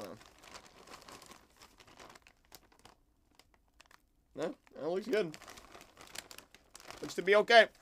No, that looks good. Looks to be okay.